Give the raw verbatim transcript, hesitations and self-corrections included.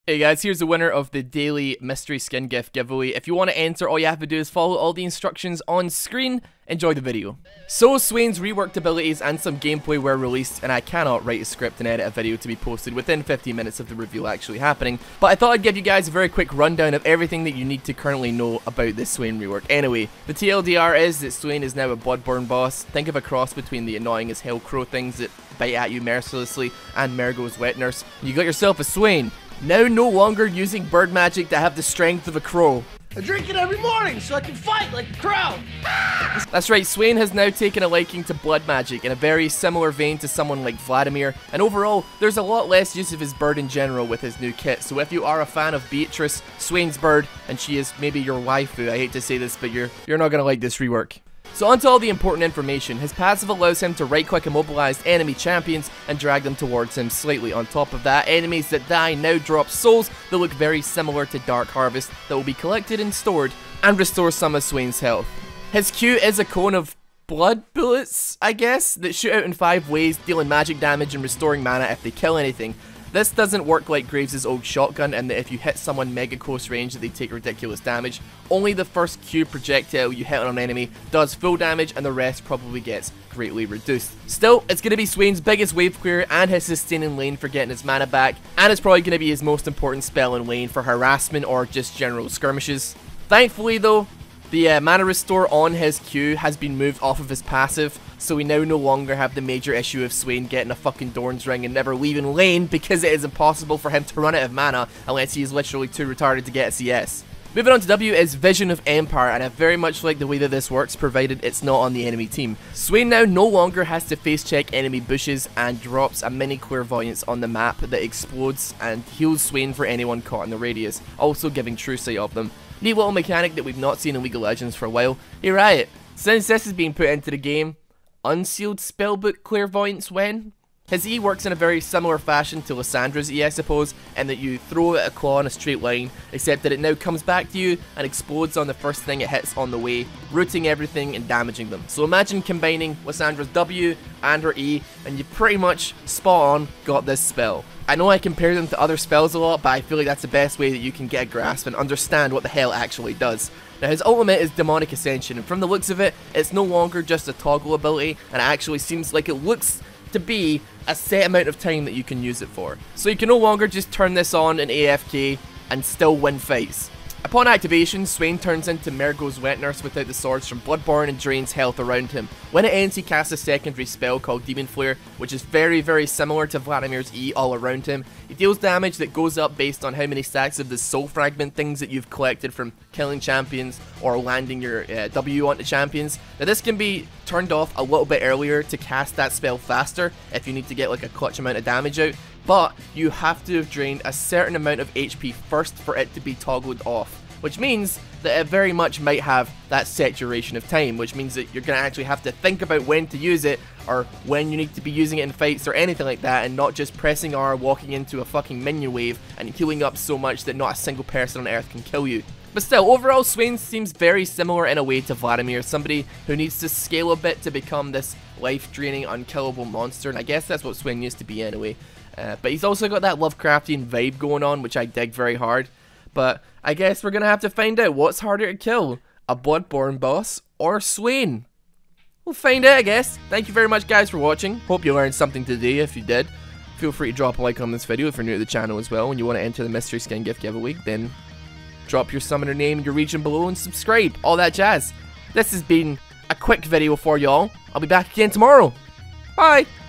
Hey guys, here's the winner of the daily mystery skin gift giveaway. If you want to enter, all you have to do is follow all the instructions on screen. Enjoy the video. So, Swain's reworked abilities and some gameplay were released, and I cannot write a script and edit a video to be posted within fifteen minutes of the reveal actually happening. But I thought I'd give you guys a very quick rundown of everything that you need to currently know about this Swain rework. Anyway, the T L D R is that Swain is now a Bloodborne boss. Think of a cross between the annoying as hell crow things that bite at you mercilessly and Mergo's wet nurse. You got yourself a Swain. Now no longer using bird magic to have the strength of a crow. I drink it every morning so I can fight like a crow. That's right, Swain has now taken a liking to blood magic in a very similar vein to someone like Vladimir, and overall, there's a lot less use of his bird in general with his new kit. So if you are a fan of Beatrice, Swain's bird, and she is maybe your waifu, I hate to say this, but you're, you're not gonna like this rework. So onto all the important information. His passive allows him to right-click immobilized enemy champions and drag them towards him slightly. On top of that, enemies that die now drop souls that look very similar to Dark Harvest that will be collected and stored and restore some of Swain's health. His Q is a cone of blood bullets, I guess, that shoot out in five ways, dealing magic damage and restoring mana if they kill anything. This doesn't work like Graves' old shotgun in that if you hit someone mega close range that they take ridiculous damage. Only the first Q projectile you hit on an enemy does full damage and the rest probably gets greatly reduced. Still, it's going to be Swain's biggest wave clear and his sustaining lane for getting his mana back, and it's probably going to be his most important spell in lane for harassment or just general skirmishes. Thankfully though, the uh, mana restore on his Q has been moved off of his passive, so we now no longer have the major issue of Swain getting a fucking Dorn's Ring and never leaving lane because it is impossible for him to run out of mana unless he is literally too retarded to get a C S. Moving on to W is Vision of Empire, and I very much like the way that this works provided it's not on the enemy team. Swain now no longer has to face check enemy bushes and drops a mini clairvoyance on the map that explodes and heals Swain for anyone caught in the radius, also giving true sight of them. Neat little mechanic that we've not seen in League of Legends for a while. Hey Riot, since this is being put into the game, unsealed spellbook clairvoyance when? His E works in a very similar fashion to Lyssandra's E, I suppose, in that you throw it a claw in a straight line, except that it now comes back to you and explodes on the first thing it hits on the way, rooting everything and damaging them. So imagine combining Lyssandra's W and her E, and you pretty much spot on got this spell. I know I compare them to other spells a lot, but I feel like that's the best way that you can get a grasp and understand what the hell it actually does. Now his ultimate is Demonic Ascension, and from the looks of it, it's no longer just a toggle ability, and it actually seems like it looks to be a set amount of time that you can use it for. So you can no longer just turn this on in A F K and still win fights. Upon activation, Swain turns into Mergo's wet nurse without the swords from Bloodborne and drains health around him. When it ends, he casts a secondary spell called Demon Flare, which is very very similar to Vladimir's E all around him. He deals damage that goes up based on how many stacks of the soul fragment things that you've collected from killing champions or landing your uh, W onto champions. Now this can be turned off a little bit earlier to cast that spell faster if you need to get like a clutch amount of damage out, but you have to have drained a certain amount of H P first for it to be toggled off, which means that it very much might have that set duration of time, which means that you're going to actually have to think about when to use it or when you need to be using it in fights or anything like that, and not just pressing R, walking into a fucking minion wave and healing up so much that not a single person on earth can kill you. But still, overall, Swain seems very similar in a way to Vladimir, somebody who needs to scale a bit to become this life-draining, unkillable monster, and I guess that's what Swain used to be anyway. Uh, but he's also got that Lovecraftian vibe going on, which I dig very hard. But I guess we're going to have to find out what's harder to kill, a Bloodborne boss or Swain. We'll find out, I guess. Thank you very much, guys, for watching. Hope you learned something today. If you did, feel free to drop a like on this video if you're new to the channel as well and you want to enter the mystery skin gift giveaway. Then drop your summoner name and your region below and subscribe. All that jazz. This has been a quick video for y'all. I'll be back again tomorrow. Bye.